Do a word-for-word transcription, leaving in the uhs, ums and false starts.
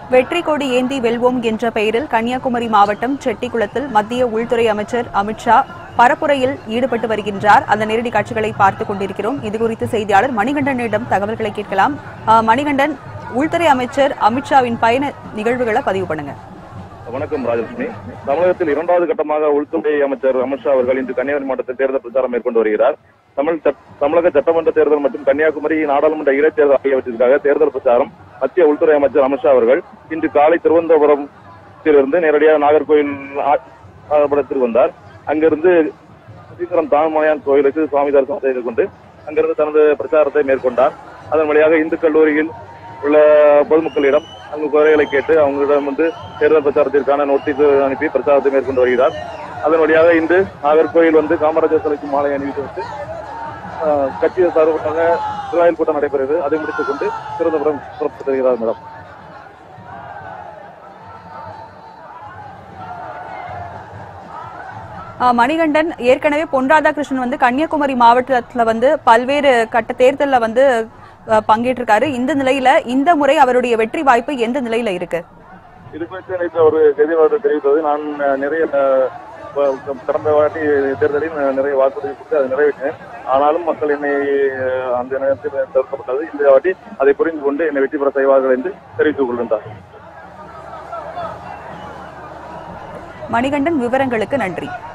வெற்றி கொடி ஏந்தி வெல்வோம் என்ற பெயரில் கன்னியாகுமரி மாவட்டம் செட்டிக்குளத்தில் மத்திய உள்துறை அமைச்சர் அமித்ஷா பரப்புரையில் ஈடுபட்டு வருகின்றார். அந்த நேரடி காட்சிகளை பார்த்துக் கொண்டிருக்கிறோம். இதுகுறித்து செய்தியாளர் மணிகண்டனிடம் தகவல்களை கேட்கலாம். மணிகண்டன், உள்துறை அமைச்சர் அமித்ஷாவின் பயண நிகழ்வுகளை பதிவு பண்ணுங்க. வணக்கம் ராஜலட்சுமி. தமிழகத்தில் இரண்டாவது கட்டமாக உள்துறை அமைச்சர் அமித்ஷா அவர்கள் இன்று கன்னியாகுமரி மாவட்டத்தில் தேர்தல் பிரச்சாரம் மேற்கொண்டு வருகிறார். தமிழ் தமிழக சட்டமன்ற தேர்தல் மற்றும் கன்னியாகுமரி நாடாளுமன்ற இடைத்தேர்தல் ஆகியவற்றிற்காக தேர்தல் பிரச்சாரம் மத்திய உள்துறை அமைச்சர் அமித்ஷா அவர்கள் இன்று காலை திருவனந்தபுரத்திலிருந்து நேரடியாக நாகர்கோவில் படத்திற்கு வந்தார். அங்கிருந்து சீக்கிரம் தாழ்மலையான் கோயிலுக்கு சுவாமி தரிசனம் செய்து கொண்டு அங்கிருந்து தனது பிரச்சாரத்தை மேற்கொண்டார். அதன் வழியாக இந்து கல்லூரியில் உள்ள பொதுமக்களிடம் அங்கு குறைகளை கேட்டு அவங்களிடம் வந்து தேர்தல் பிரச்சாரத்திற்கான நோட்டீஸ் அனுப்பி பிரச்சாரத்தை மேற்கொண்டு வருகிறார். அதன் வழியாக இன்று நாகர்கோவில் வந்து காமராஜர் சிலைக்கு மாலை அணிவித்து வந்து கட்சி சார்பாக இஸ்ராயல் கூட்டம் நடைபெறுகிறது. அதை முடித்துக் கொண்டு திருவனந்தபுரம் புறப்பட்டு வருகிறார். மேடம், மணிகண்டன், ஏற்கனவே பொன் ராதாகிருஷ்ணன் வந்து கன்னியாகுமரி மாவட்டத்துல வந்து பல்வேறு கட்ட தேர்தலில் வந்து பங்கேற்றிருக்காரு. இந்த நிலையில இந்த முறை அவருடைய வெற்றி வாய்ப்பு எந்த நிலையில இருக்கு? இது குறித்து ஒரு செய்தியாளர் தெரிவித்தது. நான் நிறைய கடந்த வாட்டி தேர்தலில் நிறைய வாக்குறுதி கொடுத்து அதை நிறைவேற்றினேன். ஆனாலும் மக்கள் என்னை அந்த நேரத்தில் தவிர்க்கப்பட்டது. இந்த வாட்டி அதை புரிந்து கொண்டு என்னை வெற்றி பெற செய்வார்கள் என்று தெரிவித்துக் கொள்கின்றார். மணிகண்டன், விவரங்களுக்கு நன்றி.